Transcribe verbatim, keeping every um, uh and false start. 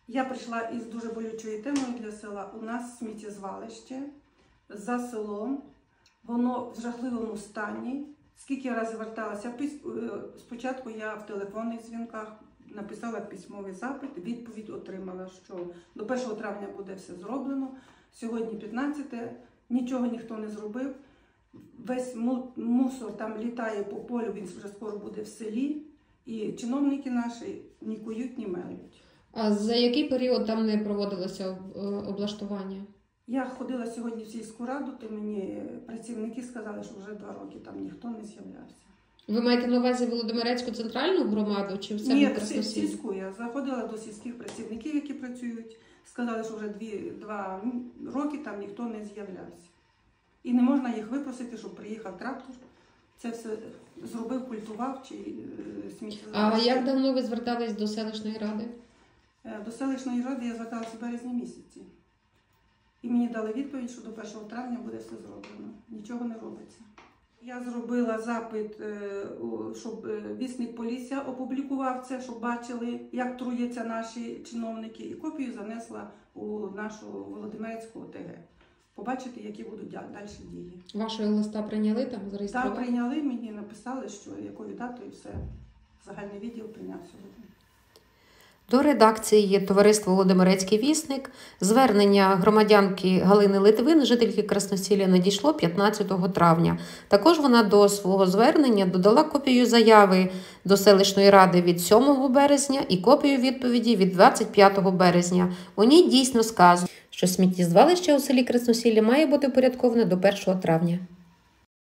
Я прийшла із дуже болючою темою для села. У нас сміттєзвалище за селом, воно в жахливому стані. Скільки я разів зверталася, спочатку я в телефонних дзвінках написала письмовий запит, відповідь отримала, що до першого травня буде все зроблено. Сьогодні п'ятнадцяте, нічого ніхто не зробив. Весь мусор там літає по полю, він вже скоро буде в селі. І чиновники наші ні кують, ні мелють. А за який період там не проводилося облаштування? Я ходила сьогодні в сільську раду, то мені працівники сказали, що вже два роки там ніхто не з'являвся. Ви маєте на увазі Володимирецьку центральну громаду чи все? Ні, в сільську. Я заходила до сільських працівників, які працюють. Сказали, що вже дві, два роки там ніхто не з'являвся. І не можна їх випросити, щоб приїхав трактор. Це все зробив, культував чи сміттєзвалище. А як давно ви звертались до селищної ради? До селищної ради я зверталася в березні місяці. І мені дали відповідь, що до першого травня буде все зроблено. Нічого не робиться. Я зробила запит, щоб вісник Полісся опублікував це, щоб бачили, як труяться наші чиновники. І копію занесла у нашу Володимирецьку ОТГ. Побачити, які будуть далі дії. Вашого листа прийняли там, зареєстрували? Так, прийняли, мені написали, що якою датою все. Загальний відділ прийняв сьогодні. До редакції є товариство «Володимирецький вісник». Звернення громадянки Галини Литвин, жительки Красносілля, надійшло п'ятнадцятого травня. Також вона до свого звернення додала копію заяви до селищної ради від сьомого березня і копію відповіді від двадцять п'ятого березня. У ній дійсно сказано, що сміттєзвалище у селі Красносілля має бути упорядковане до першого травня.